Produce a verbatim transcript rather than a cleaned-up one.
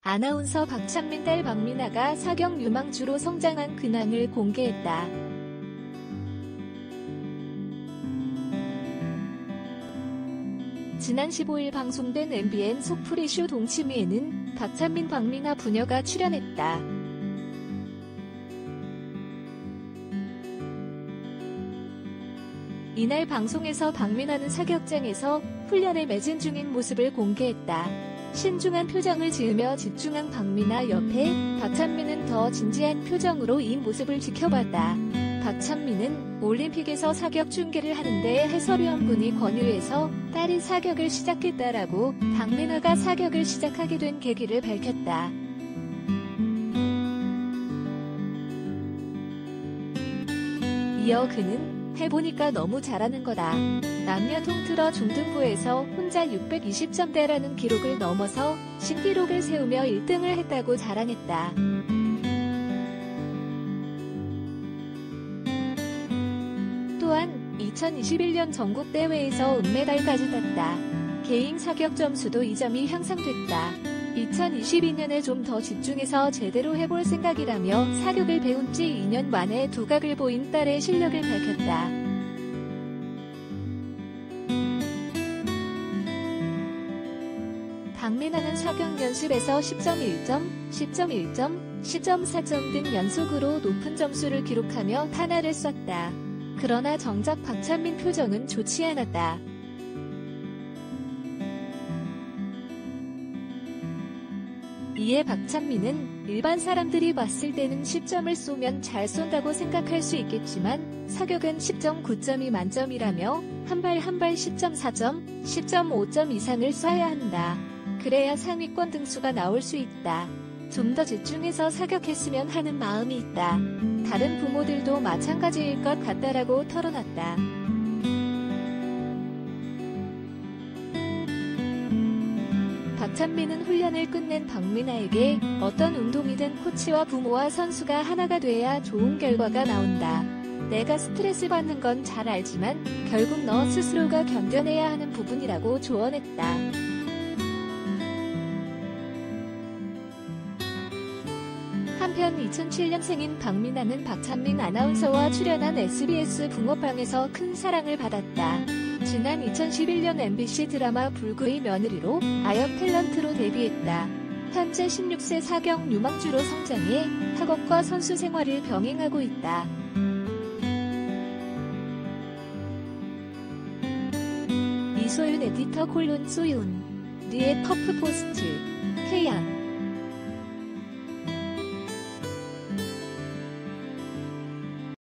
아나운서 박찬민 딸 박민아가 사격 유망주로 성장한 근황을 공개했다. 지난 십오일 방송된 엠비엔 속풀이쇼 동치미에는 박찬민 박민아 부녀가 출연했다. 이날 방송에서 박민아는 사격장에서 훈련에 매진 중인 모습을 공개했다. 신중한 표정을 지으며 집중한 박민아 옆에 박찬민은 더 진지한 표정으로 이 모습을 지켜봤다. 박찬민은 올림픽에서 사격 중계를 하는데 해설위원분이 권유해서 딸이 사격을 시작했다라고 박민아가 사격을 시작하게 된 계기를 밝혔다. 이어 그는 해보니까 너무 잘하는 거다. 남녀 통틀어 중등부에서 혼자 육백이십 점대라는 기록을 넘어서 신기록을 세우며 일 등을 했다고 자랑했다. 또한 이천이십일년 전국대회에서 은메달까지 땄다. 개인 사격 점수도 이 점이 향상됐다. 이천이십이년에 좀 더 집중해서 제대로 해볼 생각이라며 사격을 배운 지 이 년 만에 두각을 보인 딸의 실력을 밝혔다. 박민아는 사격 연습에서 십 점 일 점, 십 점 일 점, 십 점 사 점 등 연속으로 높은 점수를 기록하며 탄화를 썼다. 그러나 정작 박찬민 표정은 좋지 않았다. 이에 박찬민은 일반 사람들이 봤을 때는 십 점을 쏘면 잘 쏜다고 생각할 수 있겠지만 사격은 십 점 구 점이 만점이라며 한 발 한 발 십 점 사 점, 십 점 오 점 이상을 쏴야 한다. 그래야 상위권 등수가 나올 수 있다. 좀 더 집중해서 사격했으면 하는 마음이 있다. 다른 부모들도 마찬가지일 것 같다라고 털어놨다. 박찬민은 훈련을 끝낸 박민아에게 어떤 운동이든 코치와 부모와 선수가 하나가 돼야 좋은 결과가 나온다. 내가 스트레스 받는 건 잘 알지만 결국 너 스스로가 견뎌내야 하는 부분이라고 조언했다. 한편 이천칠년생인 박민아는 박찬민 아나운서와 출연한 에스비에스 붕어빵에서 큰 사랑을 받았다. 지난 이천십일년 엠비씨 드라마 불구의 며느리로 아역 탤런트로 데뷔했다. 현재 십육 세 사격 유망주로 성장해 학업과 선수 생활을 병행하고 있다. 이소윤 에디터 콜론 소윤 리의 퍼프포스트 케이알